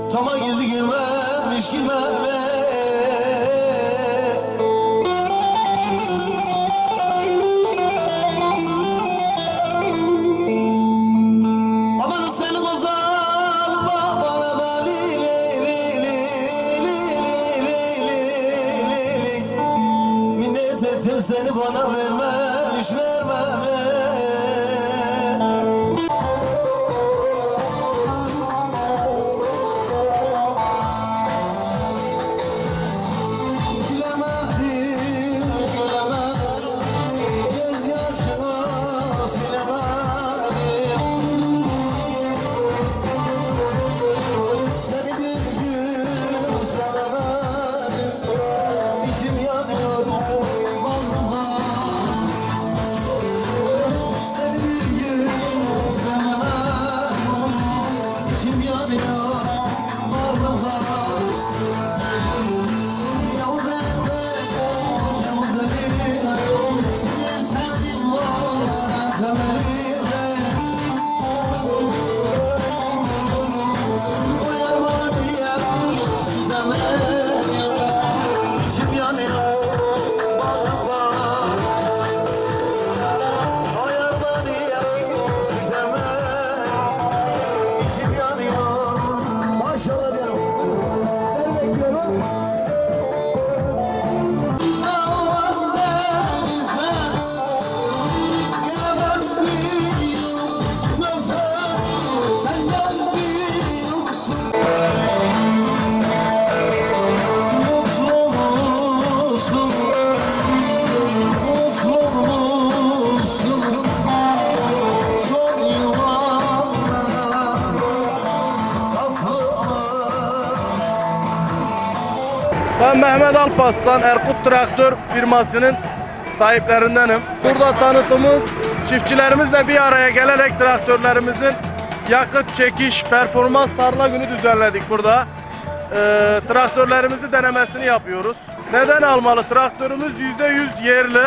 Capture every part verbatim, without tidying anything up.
Tama gezi girmemiş girmeme. Aman seni bozalma bana da li li li li li li li li li. Minnet ettim seni bana vermemiş vermeme. Ben Mehmet Alparslan, Erkut Traktör firmasının sahiplerindenim. Burada tanıtımımız, çiftçilerimizle bir araya gelerek traktörlerimizin yakıt çekiş, performans tarla günü düzenledik burada. Ee, traktörlerimizi denemesini yapıyoruz. Neden almalı? Traktörümüz yüzde yüz yerli.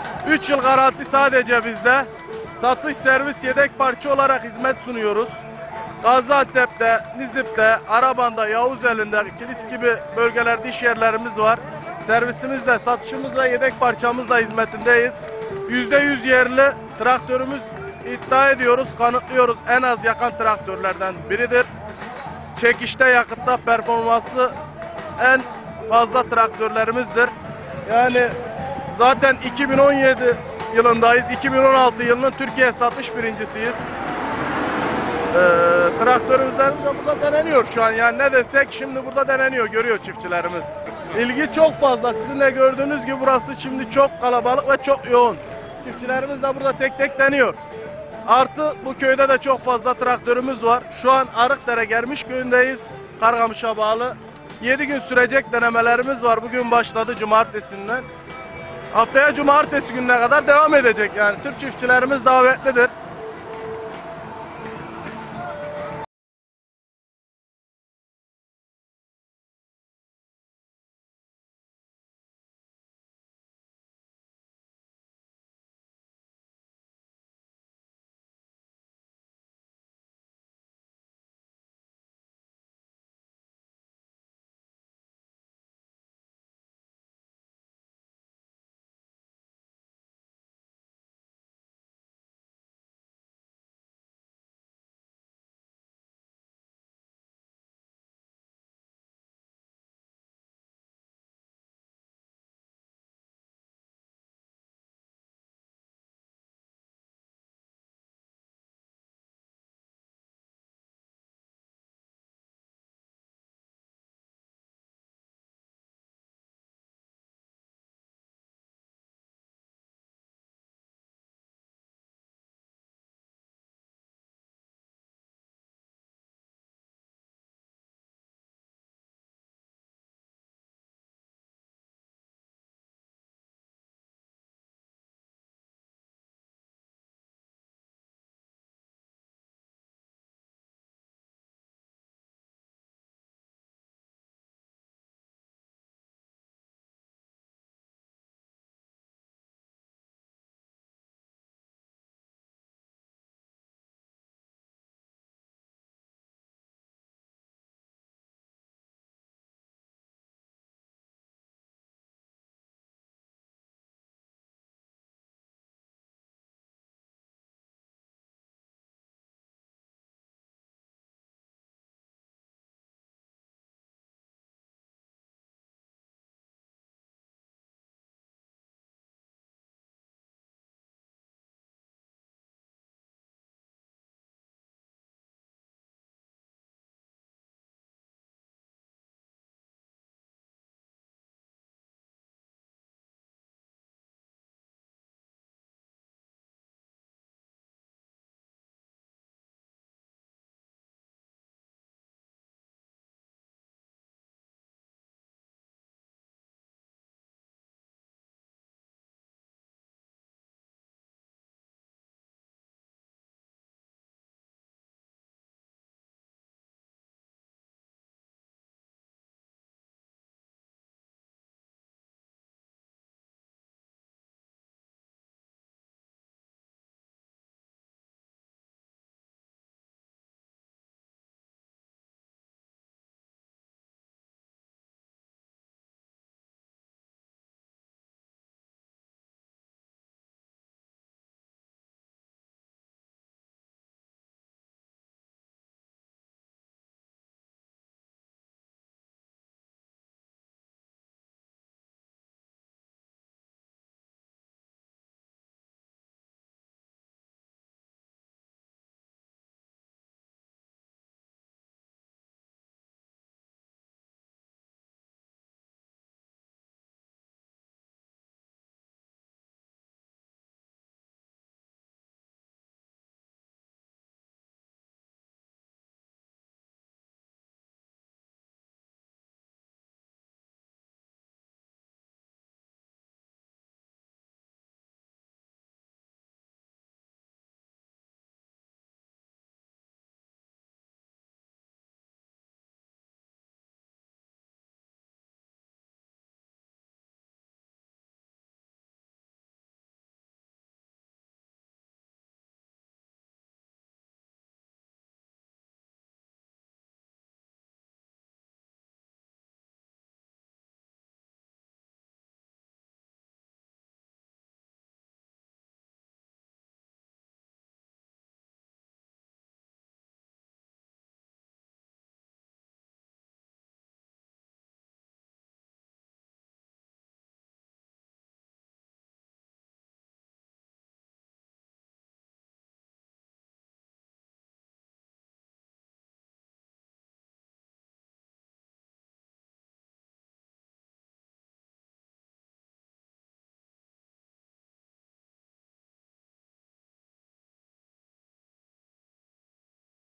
üç yıl garanti sadece bizde. Satış, servis, yedek parça olarak hizmet sunuyoruz. Gaziantep'te, Nizip'te, Araban'da, Yavuzeli'nde, Kilis gibi bölgelerde iş yerlerimiz var. Servisimizle, satışımızla, yedek parçamızla hizmetindeyiz. yüzde yüz yerli traktörümüz, iddia ediyoruz, kanıtlıyoruz, en az yakan traktörlerden biridir. Çekişte, yakıtta performanslı en fazla traktörlerimizdir. Yani zaten iki bin on yedi yılındayız, iki bin on altı yılının Türkiye satış birincisiyiz. Ee, traktörümüzden burada deneniyor şu an, yani ne desek şimdi burada deneniyor, görüyor çiftçilerimiz. İlgi çok fazla, sizin de gördüğünüz gibi burası şimdi çok kalabalık ve çok yoğun. Çiftçilerimiz de burada tek tek deniyor. Artı bu köyde de çok fazla traktörümüz var. Şu an Arıkdere Germiş köyündeyiz, Kargamış'a bağlı. yedi gün sürecek denemelerimiz var, bugün başladı cumartesinden. Haftaya cumartesi gününe kadar devam edecek, yani Türk çiftçilerimiz davetlidir.